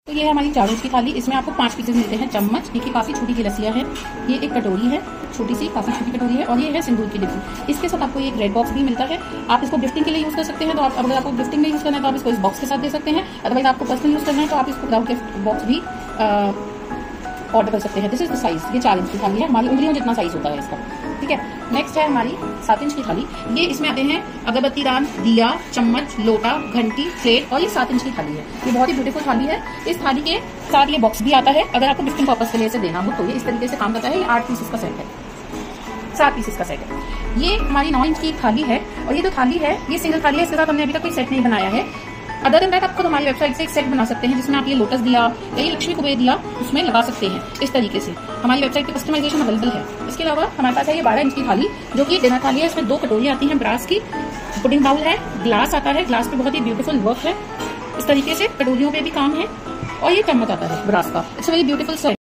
तो ये है हमारी 4 इंच की थाली। इसमें आपको 5 पीसेस मिलते हैं। चम्मच, देखिए काफी छोटी गिलासियां हैं। ये एक कटोरी है, छोटी सी काफी छोटी कटोरी है, और ये है सिंदूर की डिब्बी। इसके साथ आपको एक रेड बॉक्स भी मिलता है। आप इसको गिफ्टिंग के लिए यूज कर सकते हैं, तो आप अगर आपको गिफ्टिंग में यूज करना है तो आप इसको इस बॉक्स के साथ दे सकते हैं। अदरवाइज आपको पर्सनल यूज करना है तो आप इसको विदाउट गिफ्ट बॉक्स भी ऑर्डर कर सकते हैं। This is the size. ये 4 इंच की थाली है, हमारी उंगलियों जितना साइज होता है इसका, ठीक है। नेक्स्ट है हमारी 7 इंच की थाली। ये इसमें आते हैं अगरबत्ती दान, दिया, चम्मच, लोटा, घंटी, प्लेट, और ये 7 इंच की थाली है। ये बहुत ही ब्यूटीफुल थाली है। इस थाली के साथ ये बॉक्स भी आता है। अगर आपको गिफ्टिंग पर्पज के लिए इसे देना हो तो ये इस तरीके से काम करता है। ये 8 पीसेस का सेट है, 7 पीसेस का सेट है। ये हमारी 9 इंच की थाली है, और ये जो थाली है ये सिंगल थाली है। इसके साथ हमने अभी तक कोई सेट नहीं बनाया है। अदर देन दैट आप खुद हमारी वेबसाइट से एक सेट बना सकते हैं, जिसमें आप ये लोटस दिया या ये लक्ष्मी कुबेर दिया उसमें लगा सकते हैं। इस तरीके से हमारी वेबसाइट पे कस्टमाइजेशन अवेलेबल है। इसके अलावा हमारे पास है ये 12 इंच की थाली, जो कि डिनर थाली है। इसमें 2 कटोरी आती हैं ब्रास की, पुडिंग बाउल है, ग्लास आता है। ग्लास पे बहुत ही ब्यूटीफुल वर्क है। इस तरीके से कटोरियों पे भी काम है, और ये चम्मच आता है ब्रास का। It's very beautiful set.